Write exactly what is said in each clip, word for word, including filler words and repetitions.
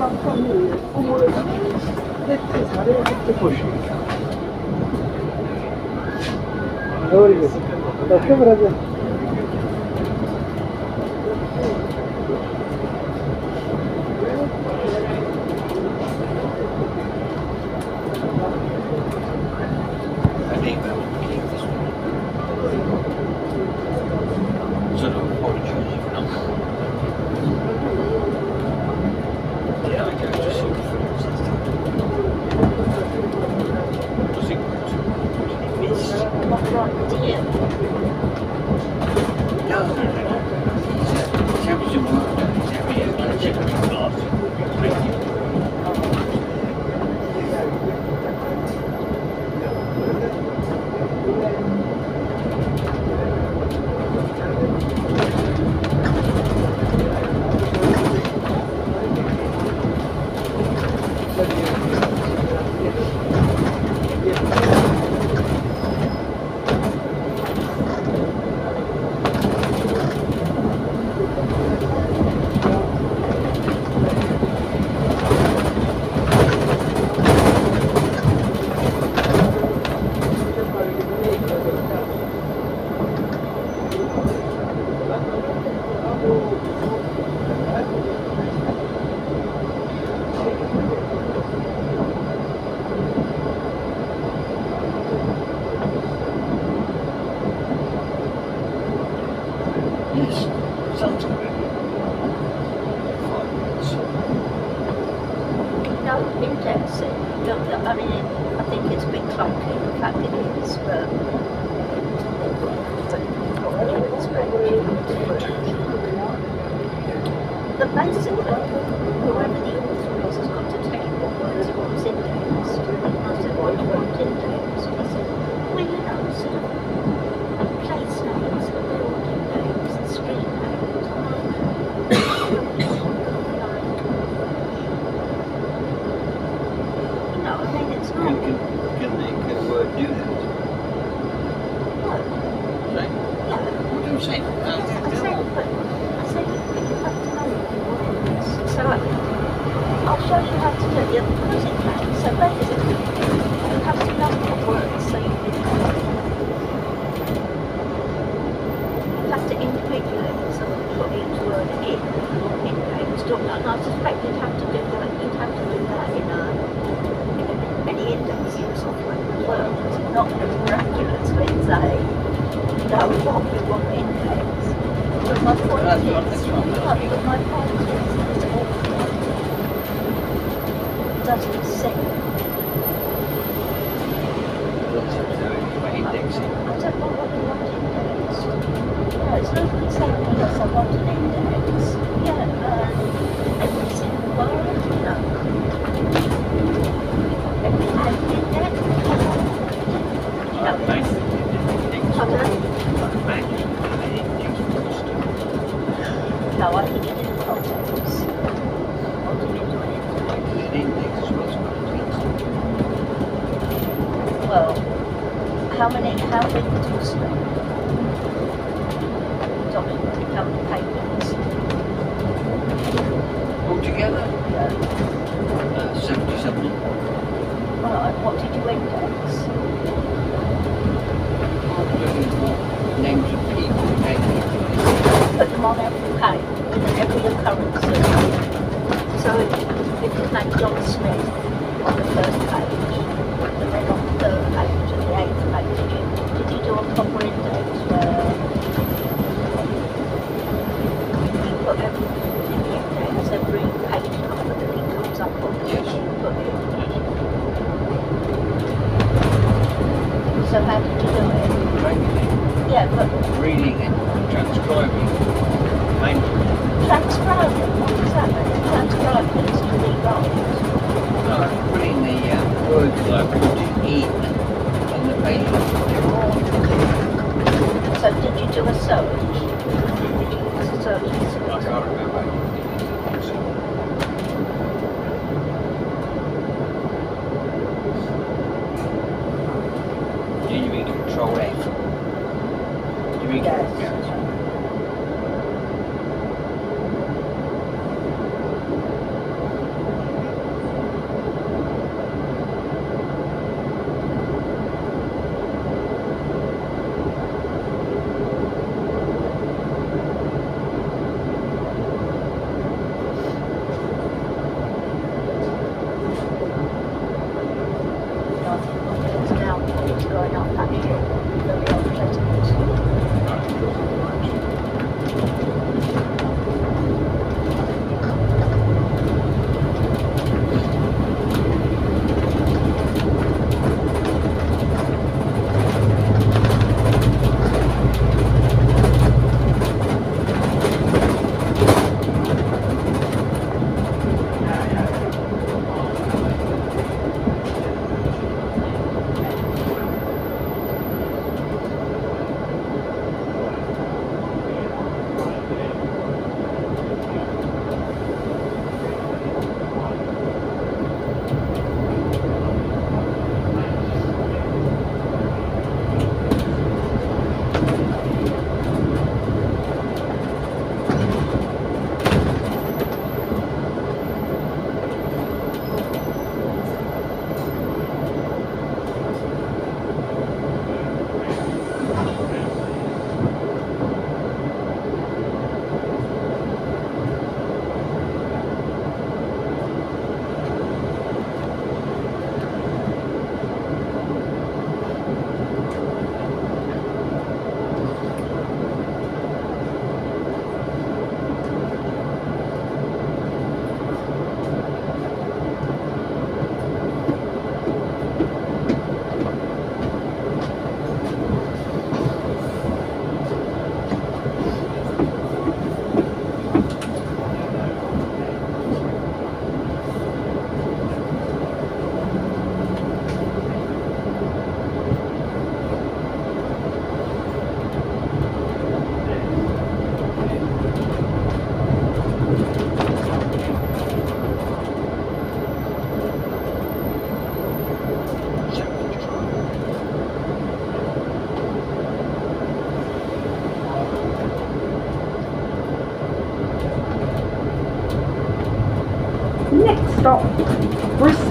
Fammi come dette sare tutte così. Allora questo, da che bravo.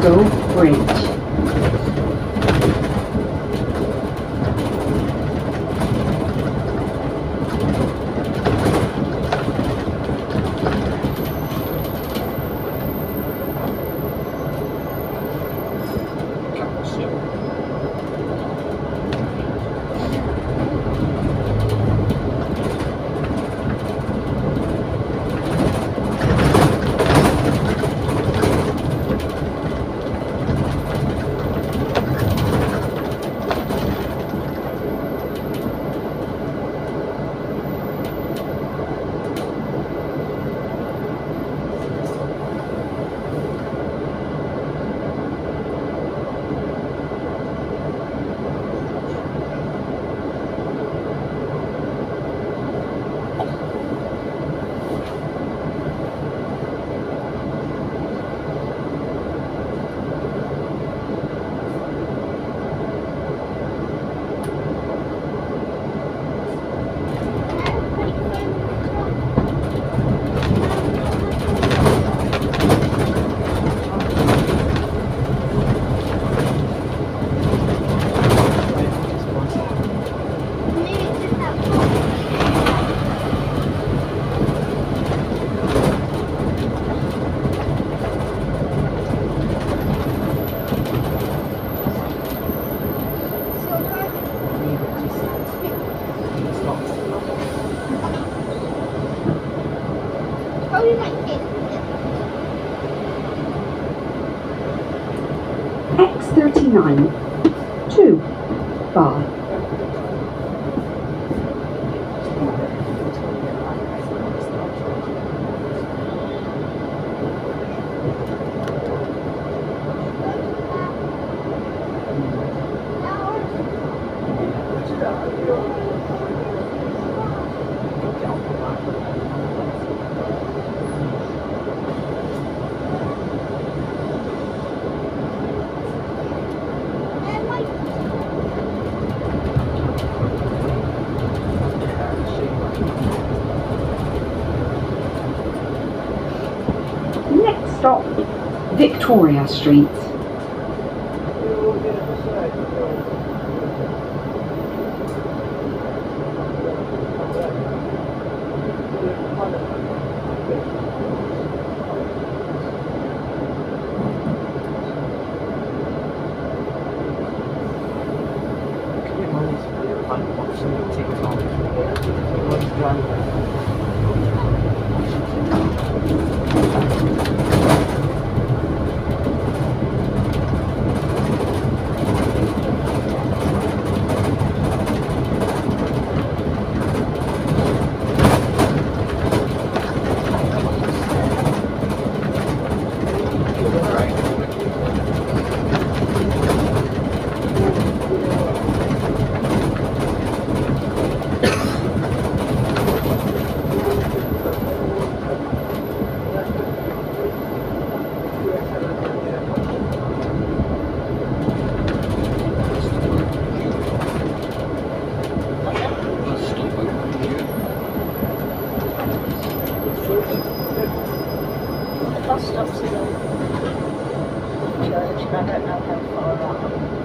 Bristol Bridge. X thirty-nine, two, bar. Next stop, Victoria Street. Bus stops in the church, and I don't know how far up.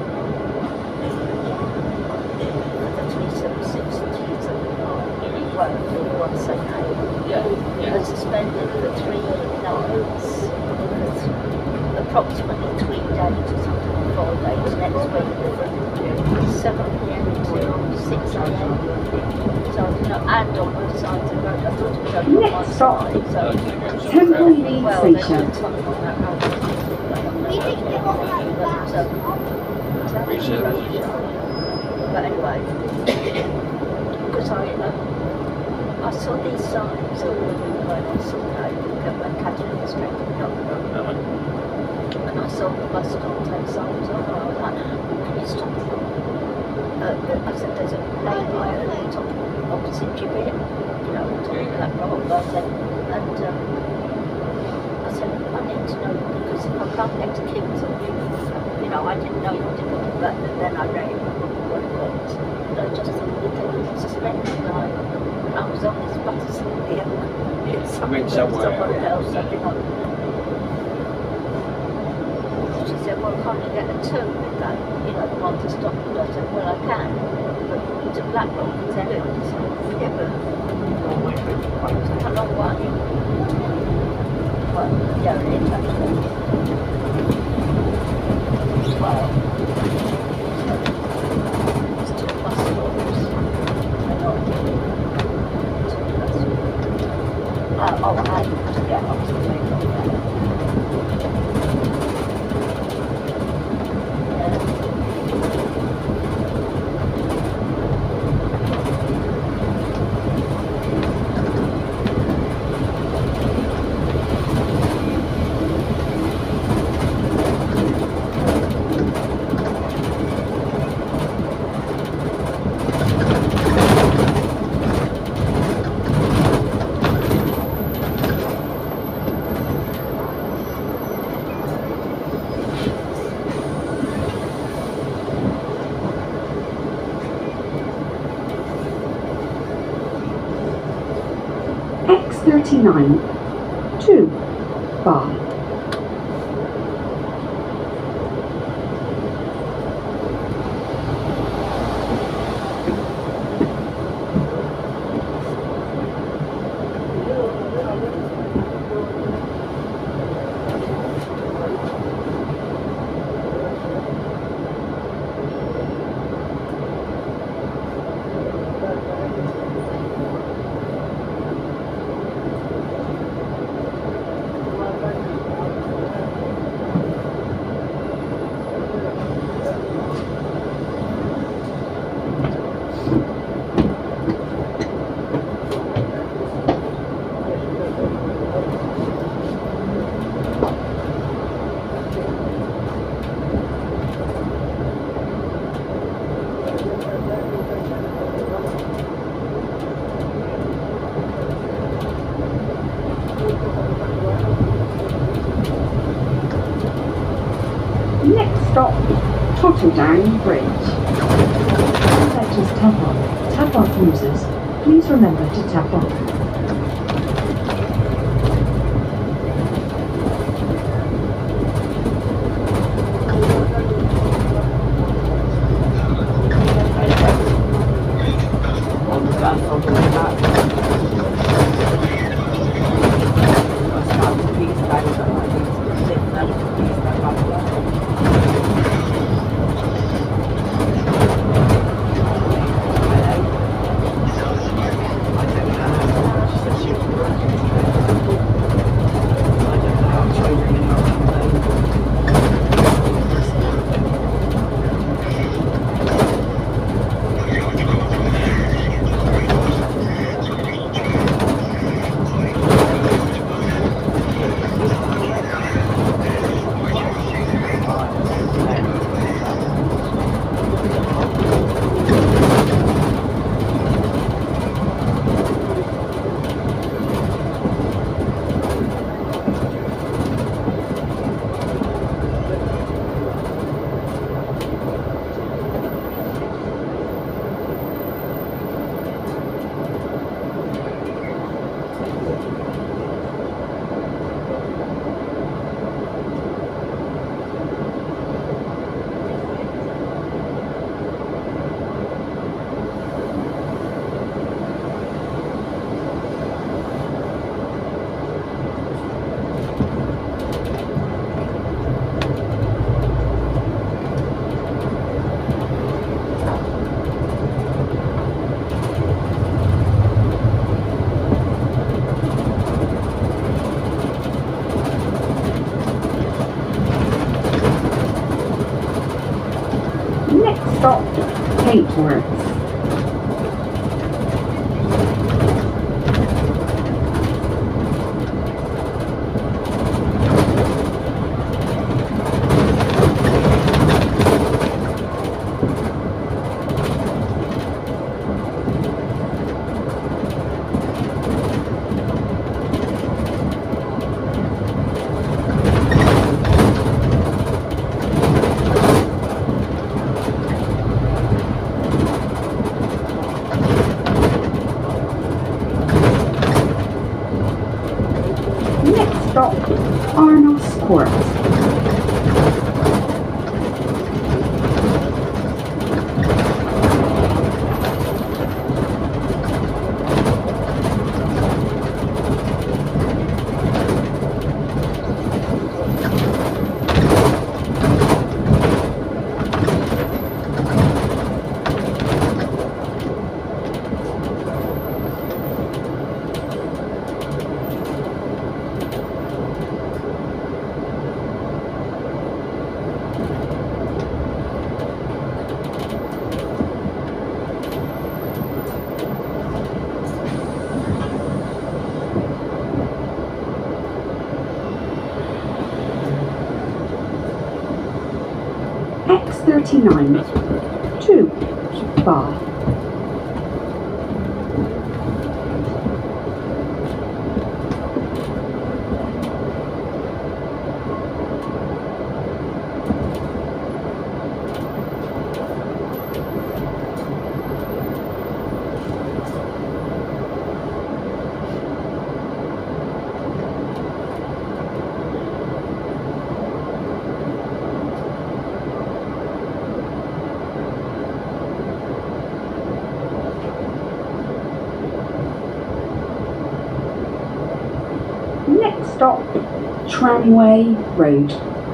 The three seven six and three seven nine, well, the one seven eight. Yeah, yeah. They're suspended for three nights, because approximately three days or something, four days next week, seven p m till six a m. So, you know, and on both sides of the road. I thought it was only on one Next stop, side, so Temple Lead well, they're Station. doing something on that road. But, um, but anyway, because I, um, I saw these signs all when I saw that when Catherine was drinking up the road, and I saw the bus stop take signs on, and I was like, can you stop the road? Uh, I said, there's a lane by at the top opposite Gibbet, you know, top of that road. I said, and um, I said, I need to know, because if I can't get to Kings, you know, I didn't know what it was, but then I read what it was. And I just thought that they were suspended, like, I was on this bus, you know, it's somewhere, somewhere somewhere else, yeah. I didn't know. can't you get a two with that? You know, the one to stop it. I said, well, I can. But to Blackrock, it's a loop. So, yeah, but it's a long one. Well, yeah, it is actually. Well, it's two bus stops. They're not two bus stops. Uh, oh, and, yeah, obviously, yeah. X thirty-nine, two, five. Next stop, Tottledown Bridge. Conductors tap off. Tap off users. Please remember to tap off. Stop, Paintworks. Stop, Arnos Court. thirty-nine, two, bar. Next stop, Tramway Road.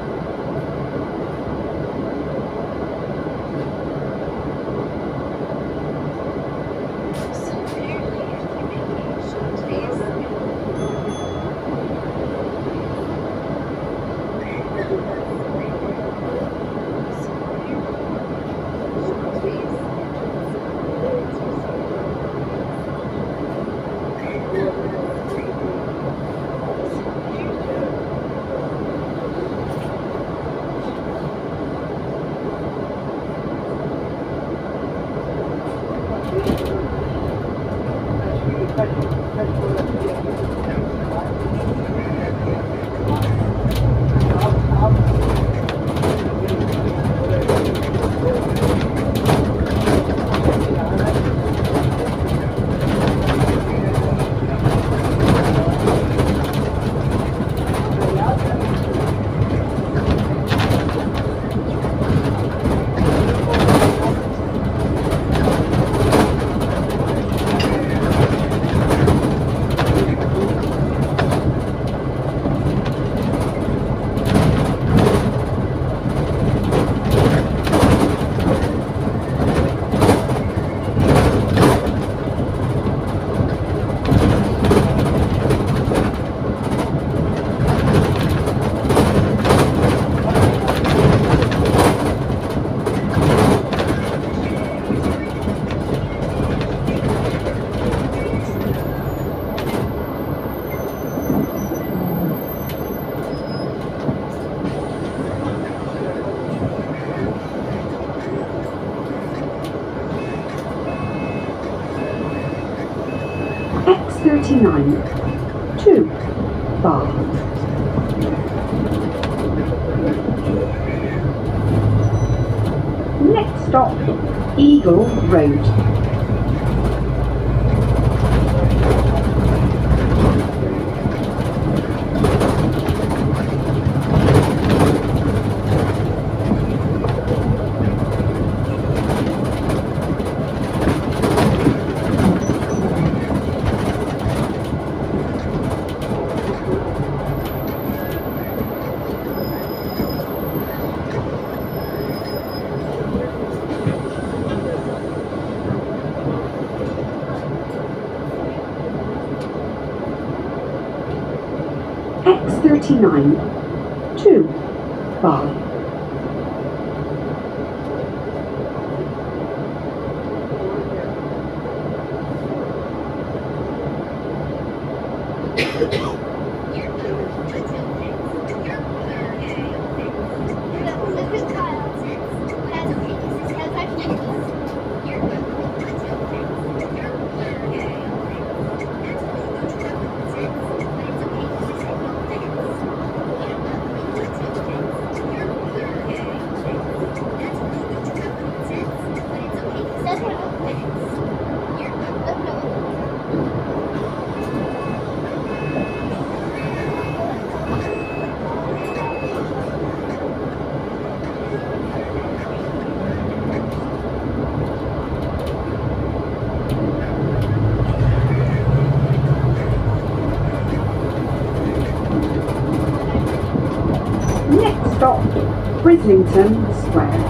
X thirty-nine, two, bar. Next stop, Eagle Road. X thirty-nine, two, bar. Next stop, Brislington Square.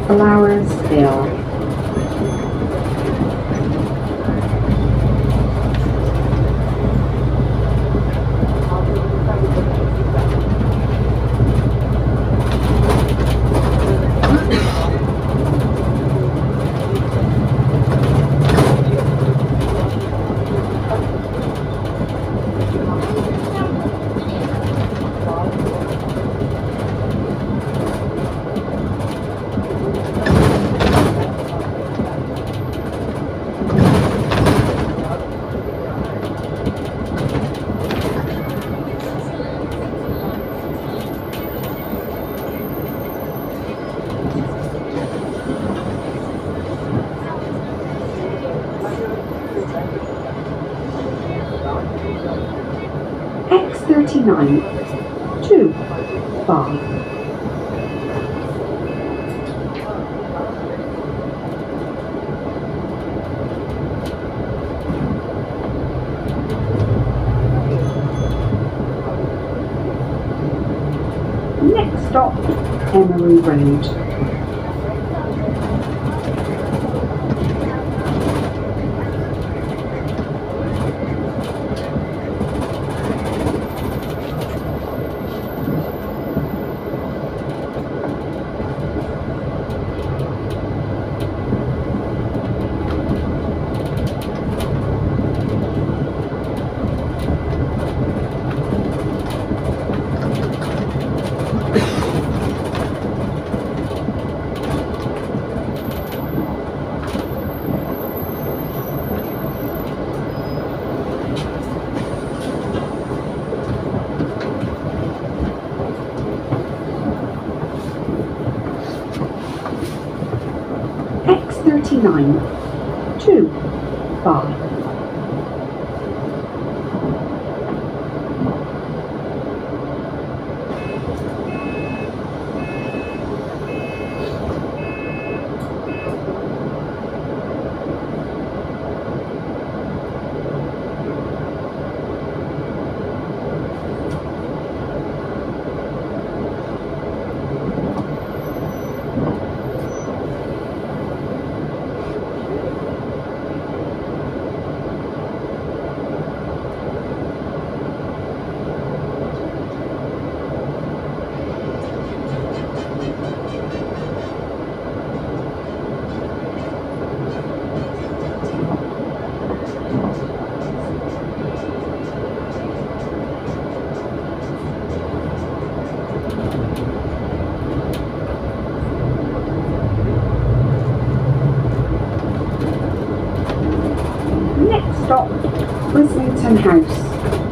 Flowers Hill. X thirty-nine, two, five. Next stop, Emery Road. X thirty-nine, two, five. Stop, Brislington House.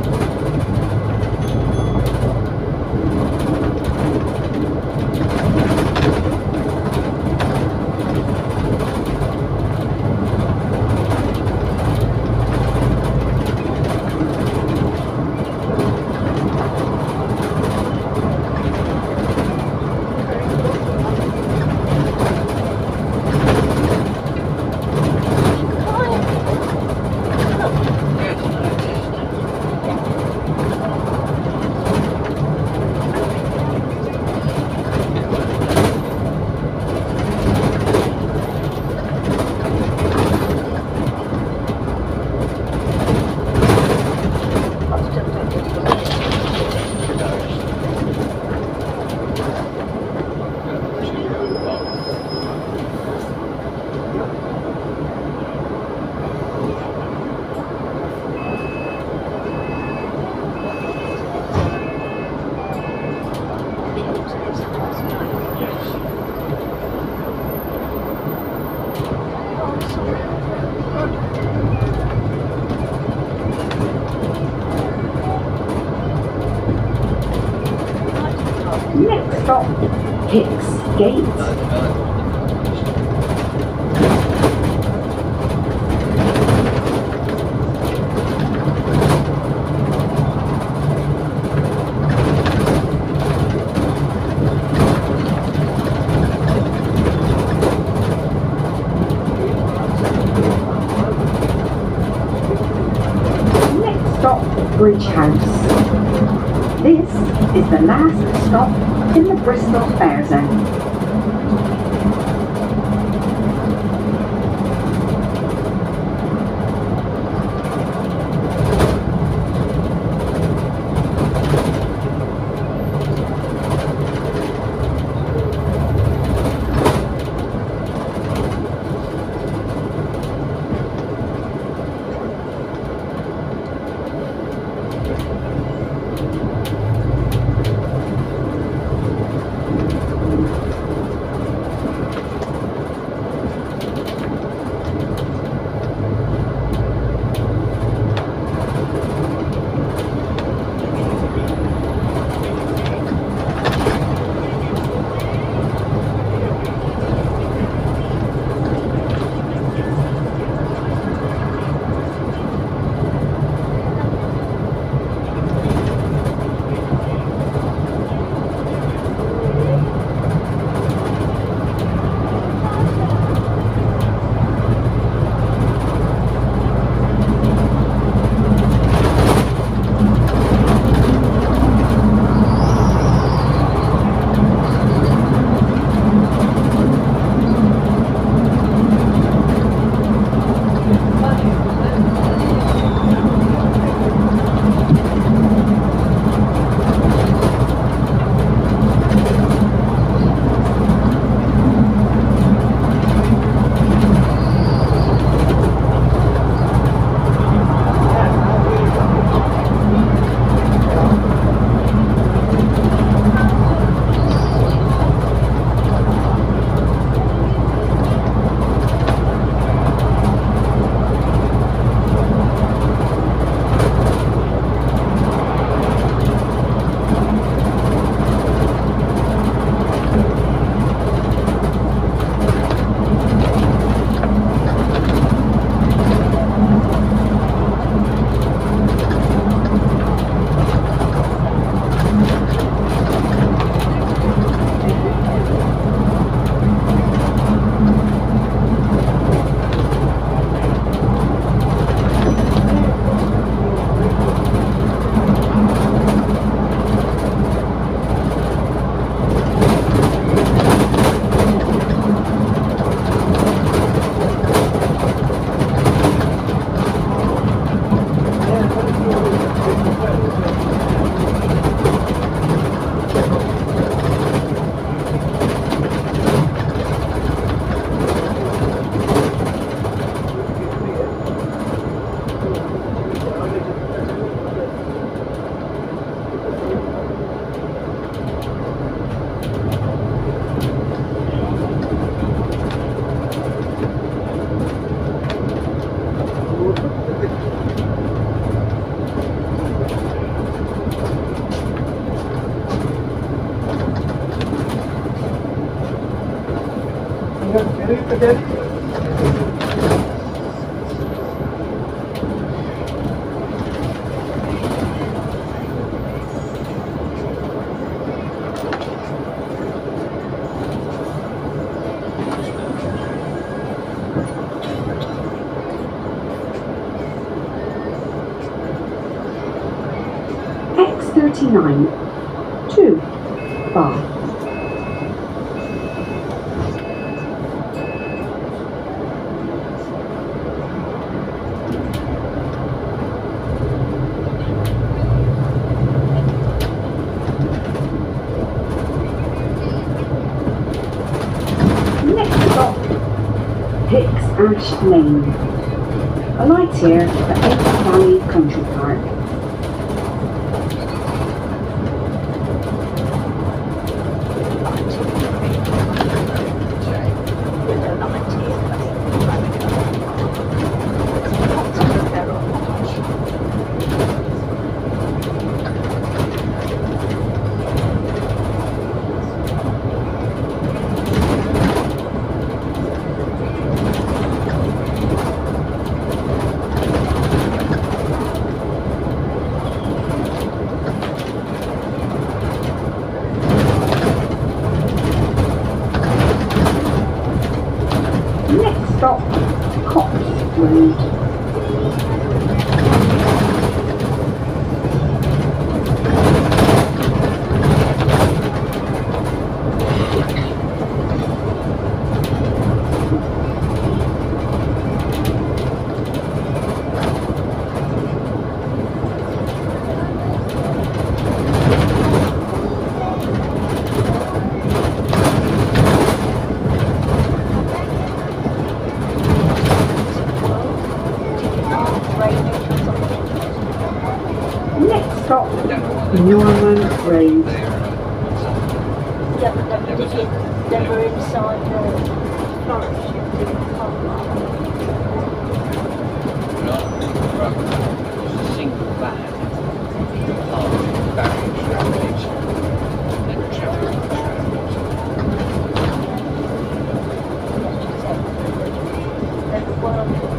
Next stop, Hicks Gate. Next stop, Bridge House. This is the last stop in the Bristol Fair Zone. X thirty-nine, two, Bath. Next stop, Hicks Ash Lane. Alight here at X Valley Country Park. Next stop, Cox Road. Next stop, Norman Road. Yeah, but they were, in, they were inside the forest. Single van, half barrier traffic, and traffic They were working.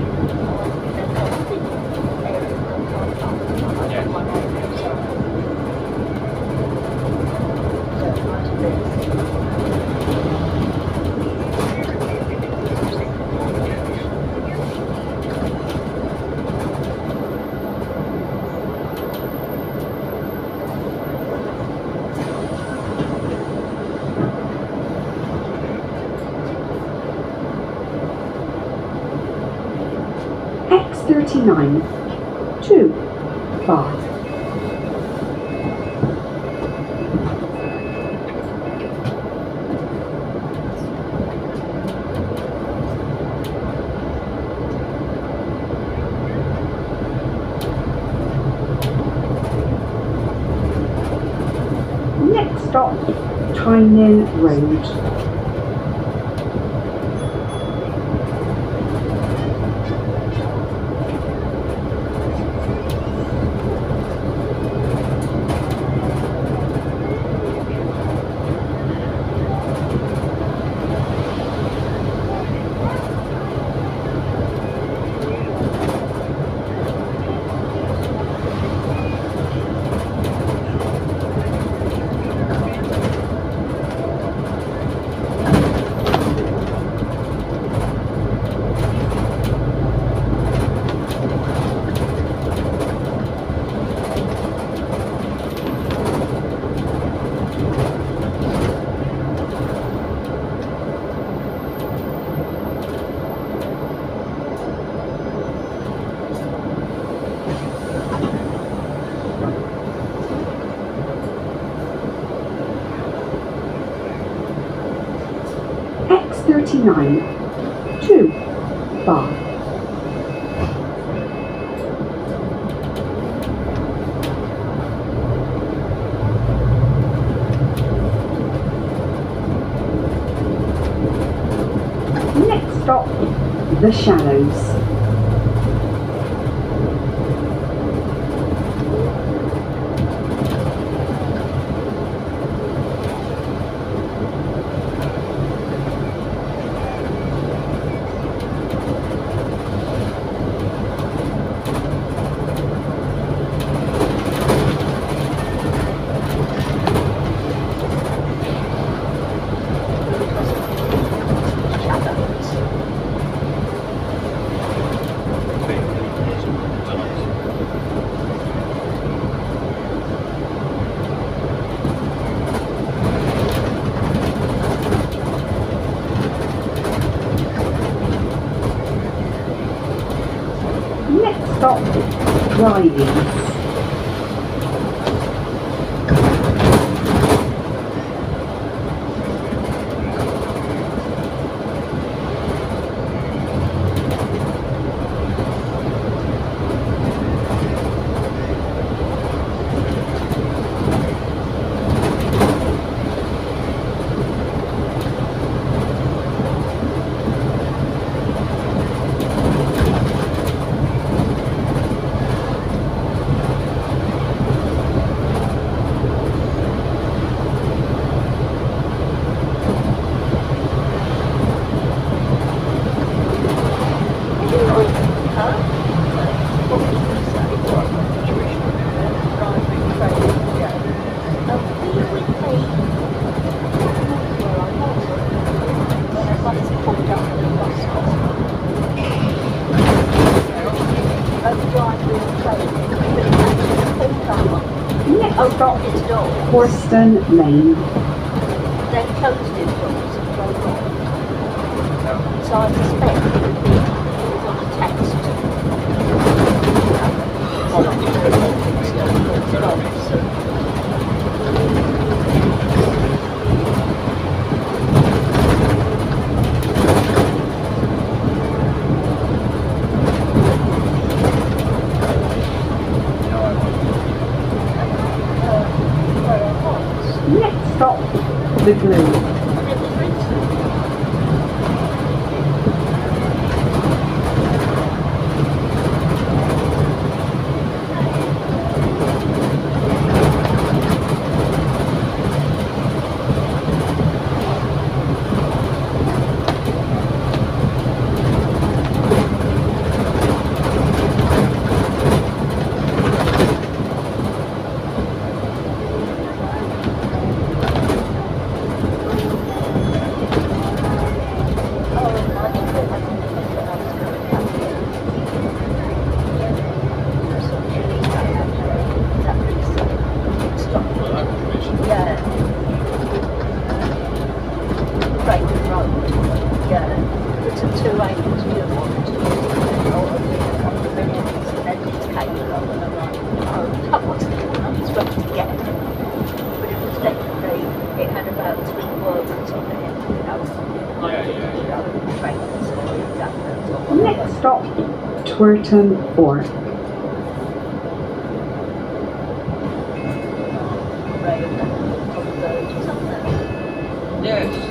X thirty-nine, two, Bath. Next stop, Tyne Road. X thirty-nine, two, Bath. Next stop, The Shallows. riding. Oh, not his door. Horston Lane. They closed his doors and drove off. So I suspect it would be it was on a text. It's not it's not it's not so. Next stop, the Glue. Next stop, Twerton Fort. Yes.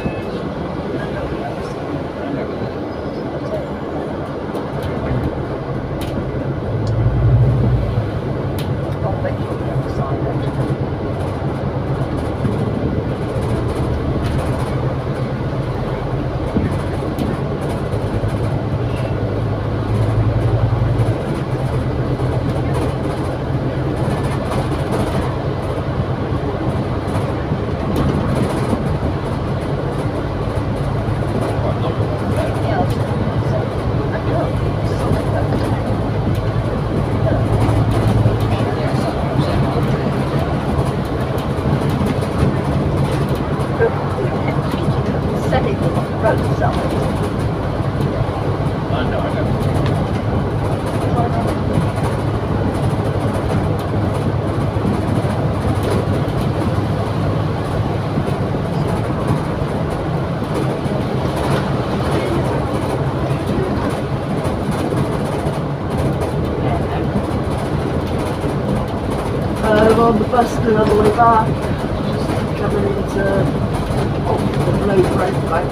On the bus and on the way back, just coming into oh, the blue road.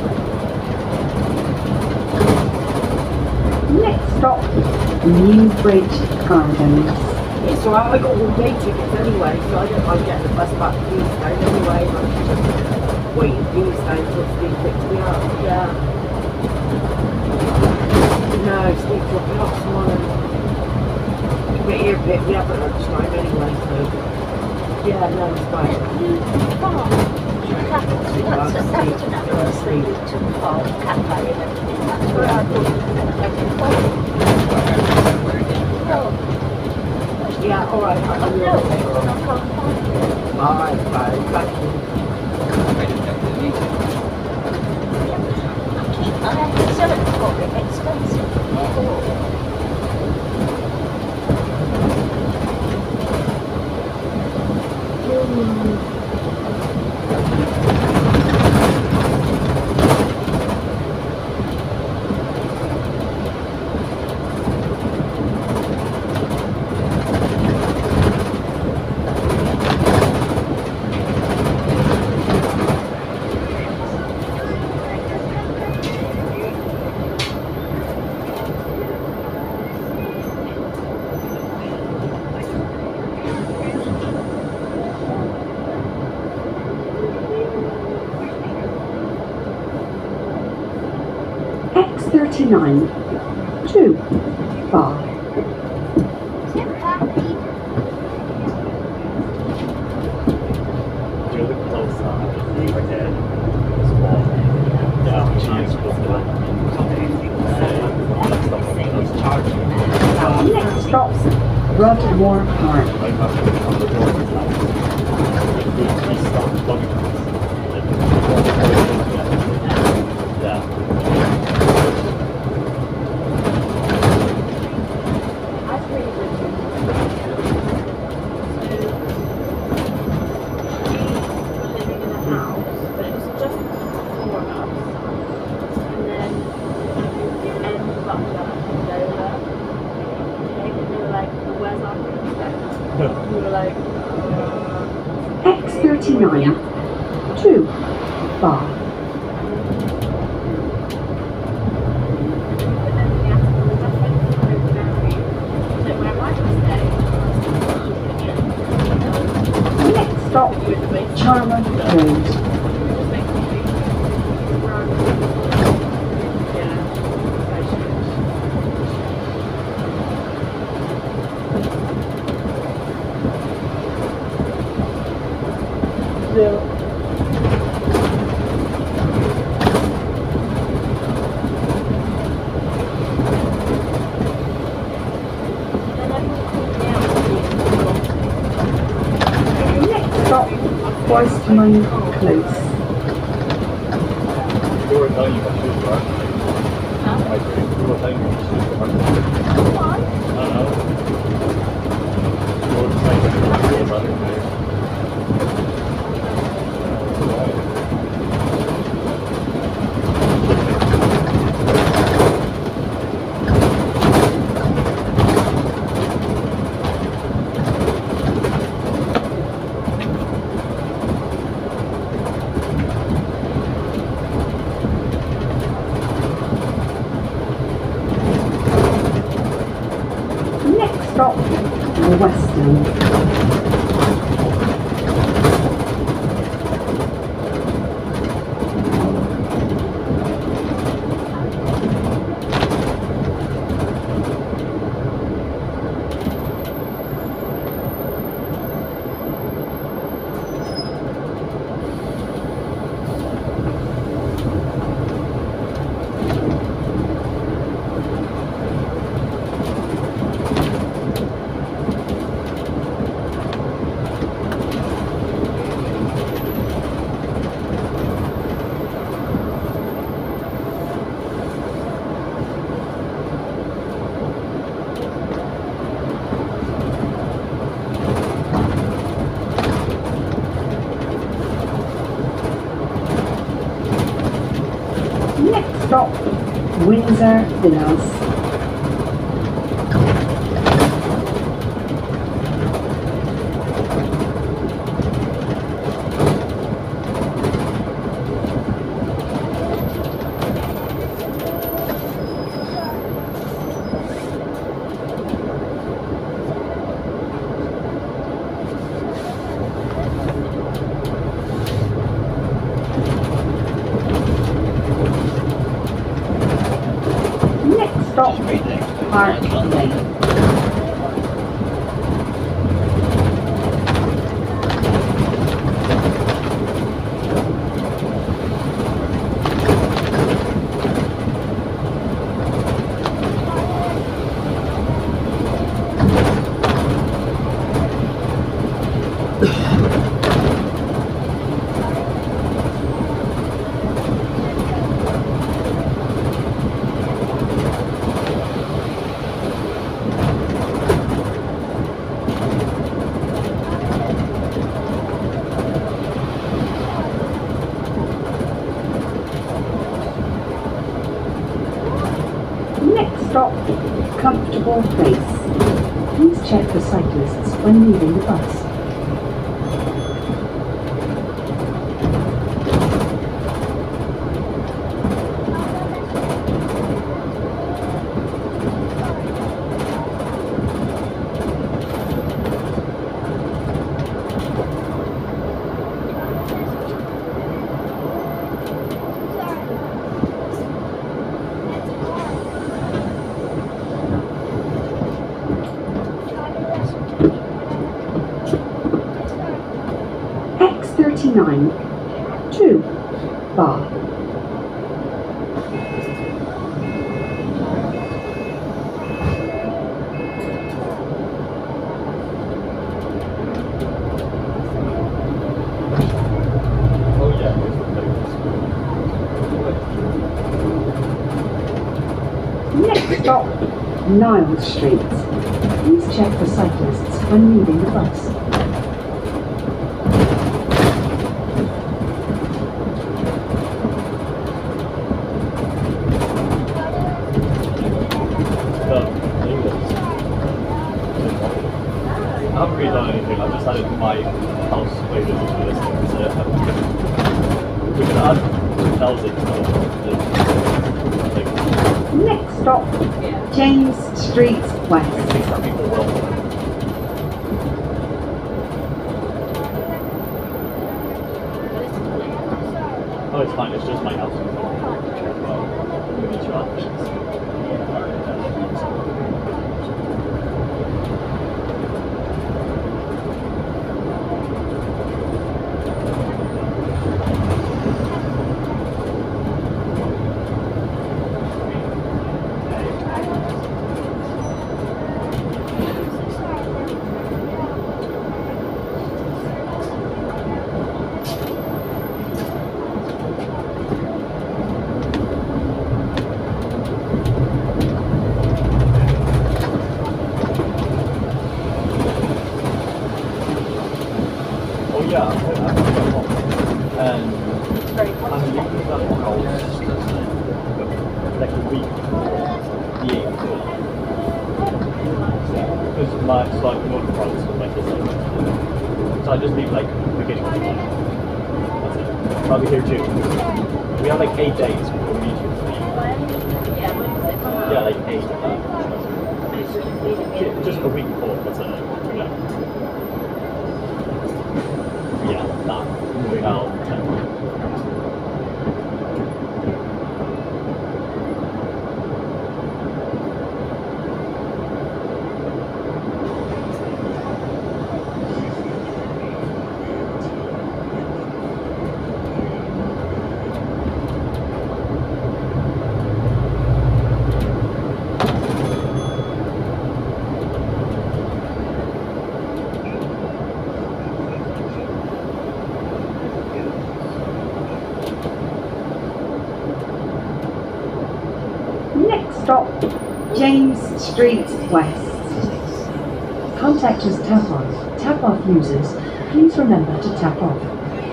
Next stop, Newbridge Gardens. Yeah, so I, I got all day tickets anyway, so I don't mind getting the bus back to Queenstown anyway. I can just wait in Queenstown till Steve picks me up. Yeah. No, Steve dropped me off tomorrow. We're here a bit, we have at lunchtime anyway, so. Yeah, no, it's fine. That's a that's another three to five cafe and everything. That's where I thought it was. Yeah, alright, I I'm know, and I can't find it. Alright, fine, thank you. I keep, I have to sell it for it, expensive. X thirty-nine, two, five. You're the close side. Right there. Small. Yeah, cheese was Next stop, Broadmoor Park. X thirty-nine, two, five. Next stop, Charlotte Road. Next stop, Forestman Close. You were telling you about shoes, right? I agree. You were telling me about shoes, right? I don't know. You were saying that you were about it today. Next stop, Western. Next stop, Windsor Villas. Next stop, Park Lane. fourth base. Please check for cyclists when leaving the bus. X thirty-nine, two, bar. Oh yeah, here's the place. Next stop, Niles Street. Please check for cyclists when leaving the bus. But England. I haven't really done anything, I've just had it in my house waiting for this thing. So we can add two thousand to the Next stop, James Street West. things that people will. Oh, it's fine, it's just my house. Well, we need two options. Yeah, I've got one. And I'm leaving that house like a week before the eighth. Because my, so I'm going to France with my kids. So I just leave like beginning of the month. That's it. I'll be here too. We have like eight days before we need to leave. Yeah, like eight. Uh, just a week before, that's it. Yeah. Yeah, that moving out. Stop, James Street West. Contactors tap on. Tap off users. Please remember to tap off.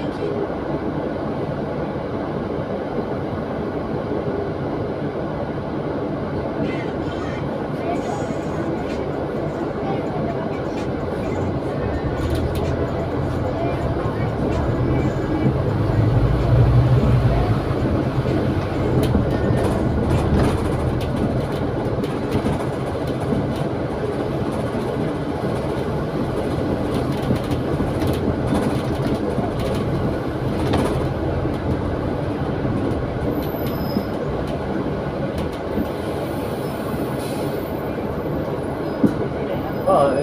Bye.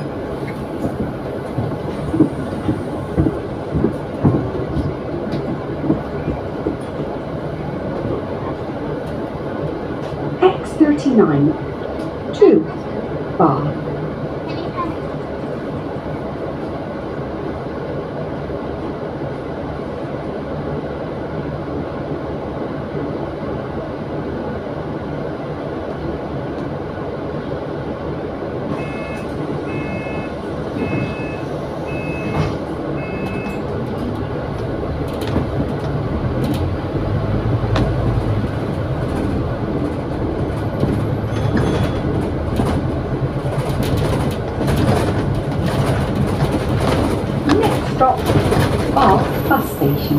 X thirty-nine, two, bar. bus station.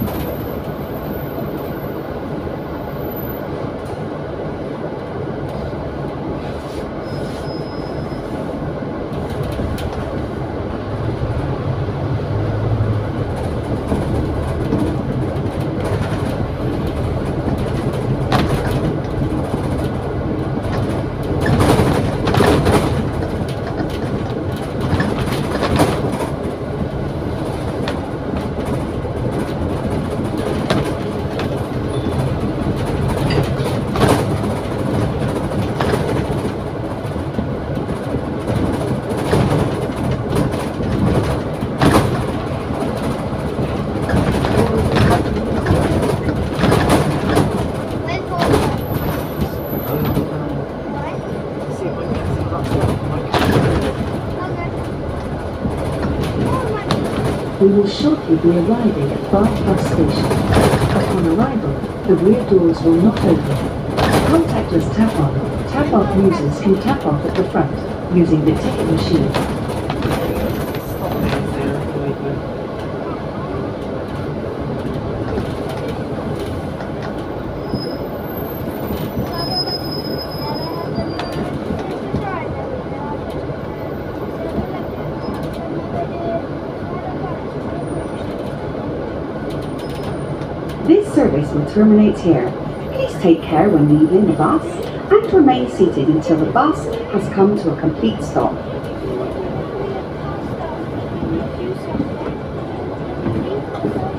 We will shortly be arriving at Bath bus station. Upon arrival, the rear doors will not open. Contactless tap-on. Tap-off users can tap off at the front using the ticket machine. This service will terminate here. Please take care when leaving the bus and remain seated until the bus has come to a complete stop. Thank you.